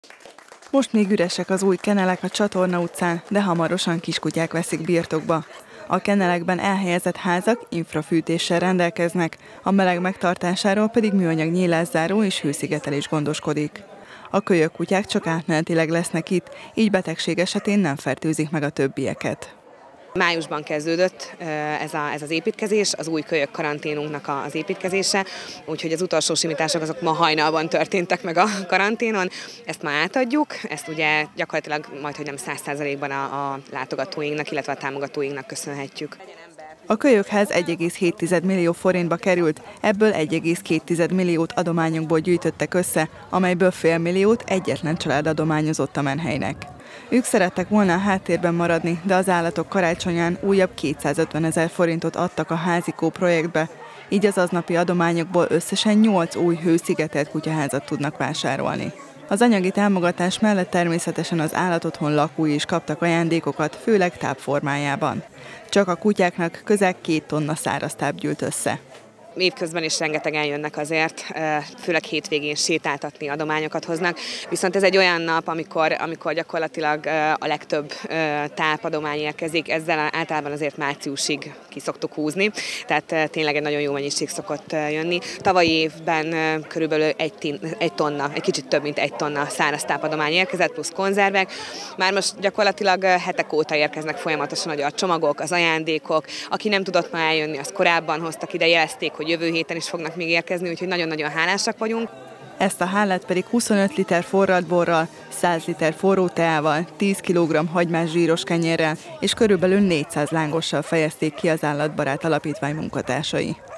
Most még üresek az új kenelek a Csatorna utcán, de hamarosan kiskutyák veszik birtokba. A kenelekben elhelyezett házak infrafűtéssel rendelkeznek, a meleg megtartásáról pedig műanyag nyílászáró és hőszigetelés gondoskodik. A kölyökkutyák csak átmenetileg lesznek itt, így betegség esetén nem fertőzik meg a többieket. Májusban kezdődött ez az építkezés, az új kölyök karanténunknak az építkezése, úgyhogy az utolsó simítások azok ma hajnalban történtek meg a karanténon. Ezt ma átadjuk, ezt ugye gyakorlatilag majdhogy nem 100%-ban a látogatóinknak, illetve a támogatóinknak köszönhetjük. A kölyökház 1,7 millió forintba került, ebből 1,2 milliót adományokból gyűjtöttek össze, amelyből fél milliót egyetlen család adományozott a menhelynek. Ők szerettek volna a háttérben maradni, de az állatok karácsonyán újabb 250 000 forintot adtak a házikó projektbe, így az aznapi adományokból összesen 8 új hőszigetelt kutyaházat tudnak vásárolni. Az anyagi támogatás mellett természetesen az állatotthon lakói is kaptak ajándékokat, főleg tápformájában. Csak a kutyáknak közel 2 tonna száraz táp gyűlt össze. Évközben is rengetegen jönnek azért, főleg hétvégén sétáltatni, adományokat hoznak. Viszont ez egy olyan nap, amikor gyakorlatilag a legtöbb tápadomány érkezik, ezzel általában azért márciusig ki szoktuk húzni, tehát tényleg egy nagyon jó mennyiség szokott jönni. Tavalyi évben körülbelül egy tonna, egy kicsit több mint 1 tonna száraz tápadomány érkezett, plusz konzervek. Már most gyakorlatilag hetek óta érkeznek folyamatosan a csomagok, az ajándékok. Aki nem tudott ma eljönni, az korábban hoztak ide, jelezték, hogy jövő héten is fognak még érkezni, úgyhogy nagyon-nagyon hálásak vagyunk. Ezt a hálát pedig 25 liter forralt borral, 100 liter forró teával, 10 kg hagymás zsíros kenyérrel és körülbelül 400 lángossal fejezték ki az Állatbarát Alapítvány munkatársai.